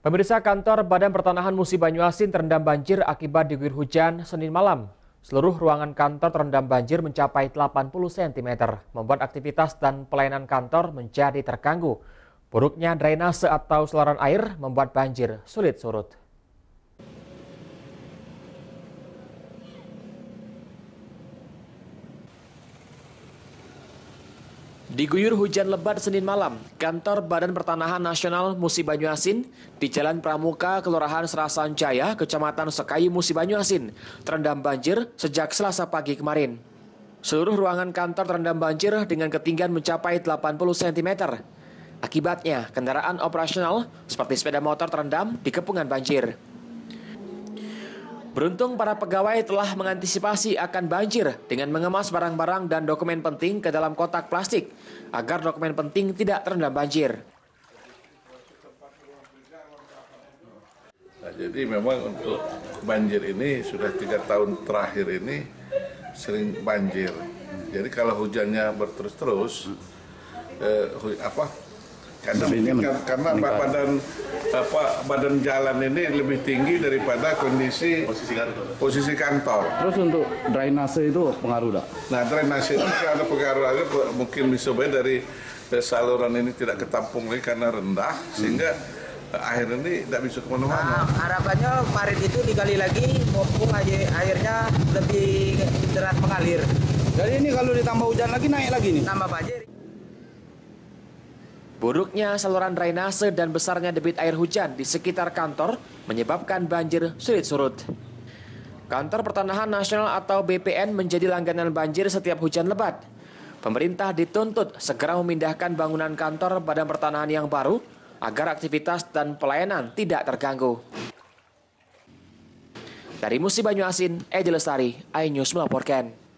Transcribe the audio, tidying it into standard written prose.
Pemirsa, kantor Badan Pertanahan Musi Banyuasin terendam banjir akibat diguyur hujan Senin malam. Seluruh ruangan kantor terendam banjir mencapai 80 cm, membuat aktivitas dan pelayanan kantor menjadi terganggu. Buruknya drainase atau saluran air membuat banjir sulit surut. Diguyur hujan lebat Senin malam, kantor Badan Pertanahan Nasional Musi Banyuasin di Jalan Pramuka, Kelurahan Serasan Jaya, Kecamatan Sekayu, Musi Banyuasin, terendam banjir sejak Selasa pagi kemarin. Seluruh ruangan kantor terendam banjir dengan ketinggian mencapai 80 cm. Akibatnya, kendaraan operasional seperti sepeda motor terendam di kepungan banjir. Beruntung para pegawai telah mengantisipasi akan banjir dengan mengemas barang-barang dan dokumen penting ke dalam kotak plastik agar dokumen penting tidak terendam banjir. Nah, jadi memang untuk banjir ini sudah 3 tahun terakhir ini sering banjir. Jadi kalau hujannya berterus-terus, karena badan jalan ini lebih tinggi daripada posisi kantor. Terus untuk drainase itu pengaruh tak? Nah, drainase itu ada pengaruh lagi, mungkin bisa dari saluran ini tidak ketampung lagi karena rendah, sehingga air ini tidak bisa kemana-mana. Nah, harapannya parit itu digali lagi, mumpung airnya lebih deras mengalir. Jadi ini kalau ditambah hujan lagi naik lagi nih? Nambah banjir. Buruknya saluran drainase dan besarnya debit air hujan di sekitar kantor menyebabkan banjir sulit surut. Kantor Pertanahan Nasional atau BPN menjadi langganan banjir setiap hujan lebat. Pemerintah dituntut segera memindahkan bangunan kantor Badan Pertanahan yang baru agar aktivitas dan pelayanan tidak terganggu. Dari Musi Banyuasin, Edi Lestari, iNews melaporkan.